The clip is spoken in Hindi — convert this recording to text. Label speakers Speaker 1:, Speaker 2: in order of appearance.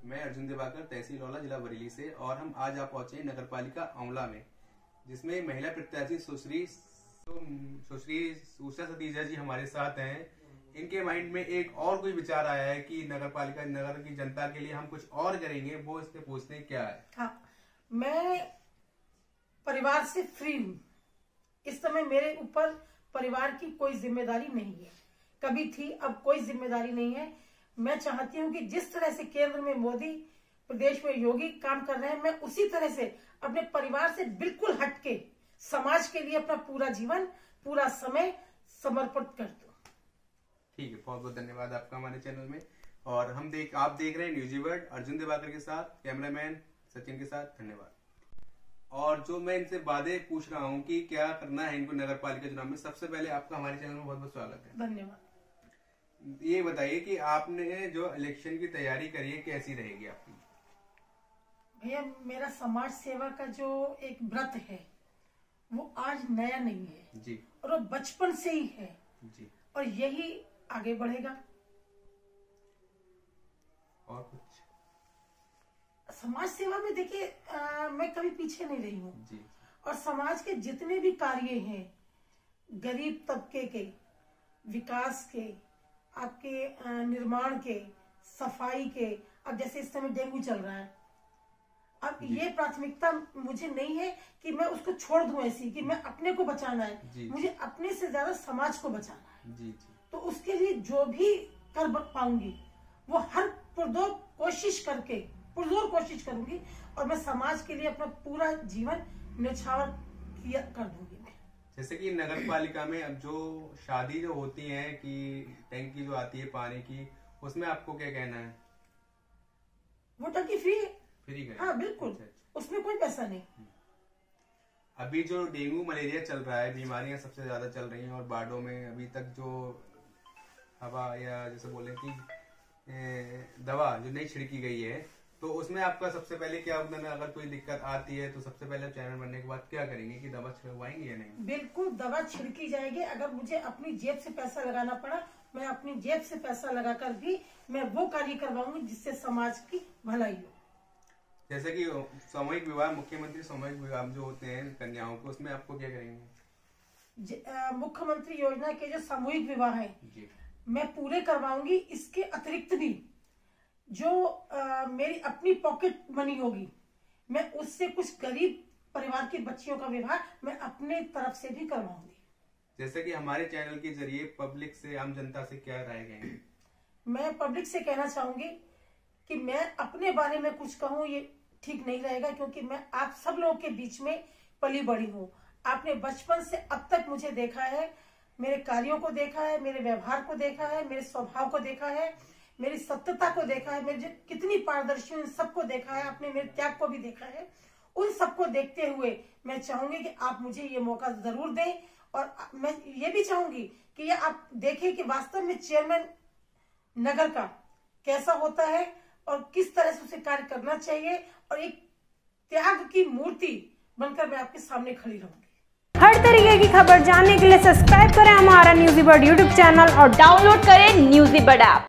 Speaker 1: मैं अर्जुन दिवाकर, तहसील औला, जिला बरेली से। और हम आज आप पहुंचे नगर पालिका औला में, जिसमें महिला प्रत्याशी सुश्री उषा सतीजा जी हमारे साथ हैं। इनके माइंड में एक और कोई विचार आया है कि नगर पालिका नगर की जनता के लिए हम कुछ और करेंगे। वो इससे पूछते हैं क्या है।
Speaker 2: हाँ, मैं परिवार से फ्री हूँ। इस समय मेरे ऊपर परिवार की कोई जिम्मेदारी नहीं है। कभी थी, अब कोई जिम्मेदारी नहीं है। मैं चाहती हूँ कि जिस तरह से केंद्र में मोदी, प्रदेश में योगी काम कर रहे हैं, मैं उसी तरह से अपने परिवार से बिल्कुल हटके समाज के लिए अपना पूरा जीवन, पूरा समय समर्पित कर दूं।
Speaker 1: ठीक है, बहुत बहुत धन्यवाद आपका हमारे चैनल में। और आप देख रहे हैं न्यूज़ी वर्ल्ड, अर्जुन दिवाकर के साथ, कैमरामैन सचिन के साथ। धन्यवाद। और जो मैं इनसे बातें पूछ रहा हूँ कि क्या करना है इनको नगर पालिका चुनाव में, सबसे पहले आपका हमारे चैनल में बहुत बहुत स्वागत है।
Speaker 2: धन्यवाद।
Speaker 1: ये बताइए कि आपने जो इलेक्शन की तैयारी करी है कैसी रहेगी आपकी?
Speaker 2: भैया, मेरा समाज सेवा का जो एक व्रत है वो आज नया नहीं है
Speaker 1: जी,
Speaker 2: और वो बचपन से ही है
Speaker 1: जी,
Speaker 2: और यही आगे बढ़ेगा।
Speaker 1: और कुछ
Speaker 2: समाज सेवा में देखिए, मैं कभी पीछे नहीं रही हूँ
Speaker 1: जी। और
Speaker 2: समाज के जितने भी कार्य हैं, गरीब तबके के विकास के, आपके निर्माण के, सफाई के, अब जैसे इस समय डेंगू चल रहा है, अब ये प्राथमिकता मुझे नहीं है कि मैं उसको छोड़ दूं ऐसी कि मैं अपने को बचाना है। मुझे अपने से ज्यादा समाज को बचाना है।
Speaker 1: जी।
Speaker 2: तो उसके लिए जो भी कर पाऊंगी वो हर पुरजोर कोशिश करूंगी और मैं समाज के लिए अपना पूरा जीवन न्यौछावर कर दूंगी। मैं
Speaker 1: जैसे कि नगर पालिका में अब जो शादी जो होती है कि टंकी जो आती है पानी की, उसमें आपको क्या कहना है?
Speaker 2: वो टंकी फ्री है।
Speaker 1: फ्री है?
Speaker 2: हाँ बिल्कुल।
Speaker 1: अच्छा।
Speaker 2: उसमें कोई पैसा नहीं।
Speaker 1: अभी जो डेंगू मलेरिया चल रहा है, बीमारियां सबसे ज्यादा चल रही हैं और बाढ़ों में अभी तक जो हवा या जैसे बोले कि दवा जो नहीं छिड़की गई है, तो उसमें आपका सबसे पहले क्या योगदान है? अगर कोई दिक्कत आती है तो सबसे पहले चैनल बनने के बाद क्या करेंगे कि दवा छिड़वाएंगे या नहीं?
Speaker 2: बिल्कुल दवा छिड़की जाएगी। अगर मुझे अपनी जेब से पैसा लगाना पड़ा, मैं अपनी जेब से पैसा लगाकर भी मैं वो कार्य करवाऊंगी जिससे समाज की भलाई हो।
Speaker 1: जैसे कि सामूहिक विवाह, मुख्यमंत्री सामूहिक विवाह जो होते हैं कन्याओं को, उसमें आपको क्या करेंगे?
Speaker 2: मुख्यमंत्री योजना के जो सामूहिक विवाह है मैं पूरे करवाऊंगी। इसके अतिरिक्त भी जो मेरी अपनी पॉकेट मनी होगी, मैं उससे कुछ गरीब परिवार की बच्चियों का विवाह मैं अपने तरफ से भी करवाऊंगी।
Speaker 1: जैसे कि हमारे चैनल के जरिए पब्लिक से, आम जनता से क्या राय कहेंगे?
Speaker 2: मैं पब्लिक से कहना चाहूंगी कि मैं अपने बारे में कुछ कहूँ ये ठीक नहीं रहेगा, क्योंकि मैं आप सब लोगों के बीच में पली बड़ी हूँ। आपने बचपन से अब तक मुझे देखा है, मेरे कार्यों को देखा है, मेरे व्यवहार को देखा है, मेरे स्वभाव को देखा है, मेरी सत्यता को देखा है, मेरी कितनी पारदर्शी, इन सबको देखा है। आपने मेरे त्याग को भी देखा है। उन सबको देखते हुए मैं चाहूंगी कि आप मुझे ये मौका जरूर दें। और मैं ये भी चाहूंगी कि ये आप देखें कि वास्तव में चेयरमैन नगर का कैसा होता है और किस तरह से उसे कार्य करना चाहिए, और एक त्याग की मूर्ति बनकर मैं आपके सामने खड़ी रहूंगी।
Speaker 3: हर तरीके की खबर जानने के लिए सब्सक्राइब करें हमारा न्यूज़ी वर्ल्ड यूट्यूब चैनल और डाउनलोड करें न्यूज़ी वर्ल्ड ऐप।